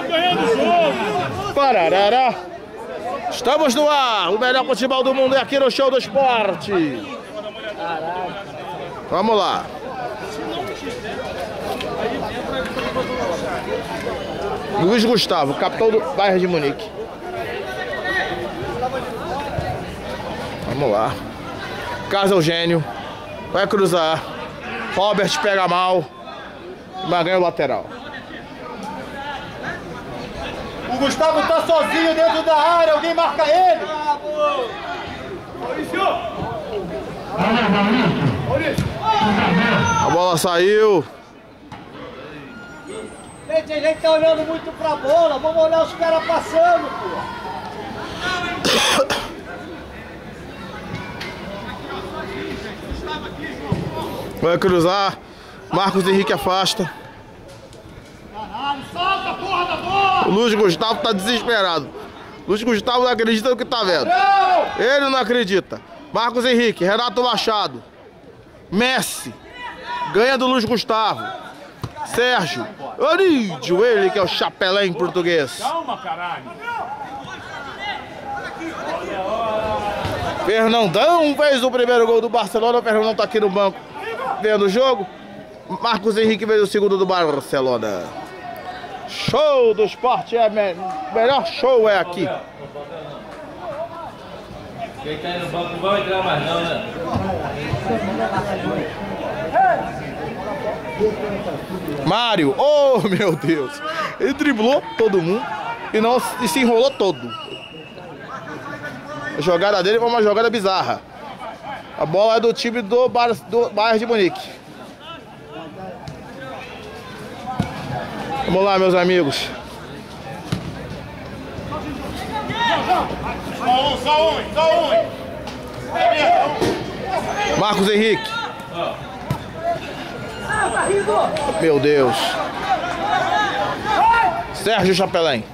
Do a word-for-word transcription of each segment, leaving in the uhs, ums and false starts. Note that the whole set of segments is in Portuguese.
Parará. Estamos no ar. O melhor futebol do mundo é aqui no Show do Esporte. Vamos lá. Luiz Gustavo, capitão do Bayern de Munique. Vamos lá. Carlos Eugênio. Vai cruzar. Robert pega mal. Mas ganha o lateral. O Gustavo tá sozinho dentro da área. Alguém marca ele. A bola saiu. Gente, a gente tá olhando muito pra bola. Vamos olhar os caras passando, pô. Vai cruzar. Marcos Henrique afasta. Caralho, solta a porra da bola! O Luiz Gustavo tá desesperado. Luiz Gustavo não acredita no que tá vendo. Ele não acredita. Marcos Henrique, Renato Machado. Messi. Ganha do Luiz Gustavo. Sérgio. Orídio, ele que é o chapelém português. Calma, caralho. Fernandão fez o primeiro gol do Barcelona. O Fernandão tá aqui no banco vendo o jogo. Marcos Henrique fez o segundo do Barcelona. Show do Esporte, é me... melhor show é aqui. Quem tá no banco não vai entrar mais não, né? Mário, oh meu Deus. Ele driblou todo mundo e, não, e se enrolou todo. A jogada dele foi uma jogada bizarra. A bola é do time do, Bar, do Bayern de Munique. Vamos lá, meus amigos. Só um, só um, só um. Marcos Henrique. Meu Deus. Sérgio Chapelém.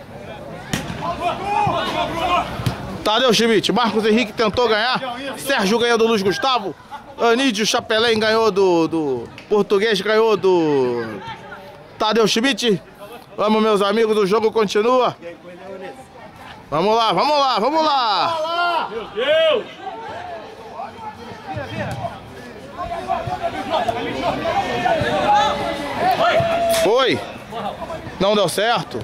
Tadeu Schmidt. Marcos Henrique tentou ganhar. Sérgio ganhou do Luiz Gustavo. Anídio Chapelém ganhou do, do Português, ganhou do Tadeu Schmidt. Vamos, meus amigos, o jogo continua. Vamos lá, vamos lá, vamos lá. Meu Deus. Foi. Não deu certo.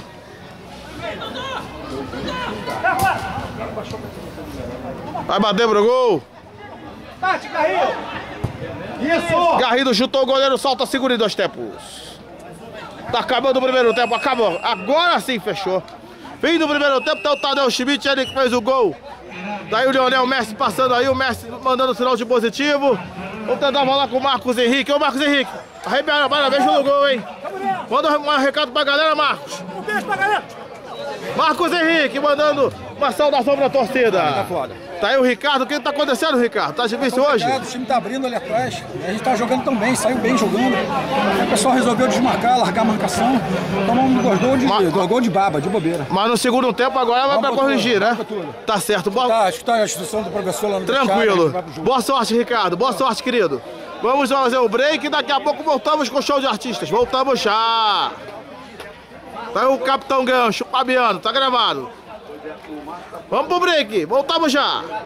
Vai bater pro gol. Bate, Garrido. Isso. Garrido chutou o goleiro, solta, segura em dois tempos. Tá acabando o primeiro tempo, acabou. Agora sim fechou. Fim do primeiro tempo, tá o Tadeu Schmidt, ele que fez o gol. Daí o Lionel Messi passando aí, o Messi mandando sinal de positivo. Vamos tentar falar com o Marcos Henrique. Ô Marcos Henrique, arrebenta, parabéns pelo gol, hein? Manda um recado pra galera, Marcos. Um beijo pra galera. Marcos Henrique mandando uma saudação pra torcida. Tá foda. Tá aí o Ricardo, o que tá acontecendo, Ricardo? Tá difícil hoje? O time tá abrindo ali atrás, a gente tá jogando tão bem, saiu bem jogando. O pessoal resolveu desmarcar, largar a marcação. Tomamos dois gols de, Mas, dois gols de baba, de bobeira. Mas no segundo tempo agora vai pra corrigir, né? Tudo. Tá certo. Boa... Tá, acho que tá a instrução do professor lá no Tranquilo. Thiago, Boa sorte, Ricardo. Boa sorte, querido. Vamos fazer o break e daqui a pouco voltamos com o show de artistas. Voltamos já. Tá aí o Capitão Gancho, o Fabiano, tá gravado. Vamos pro break, voltamos já.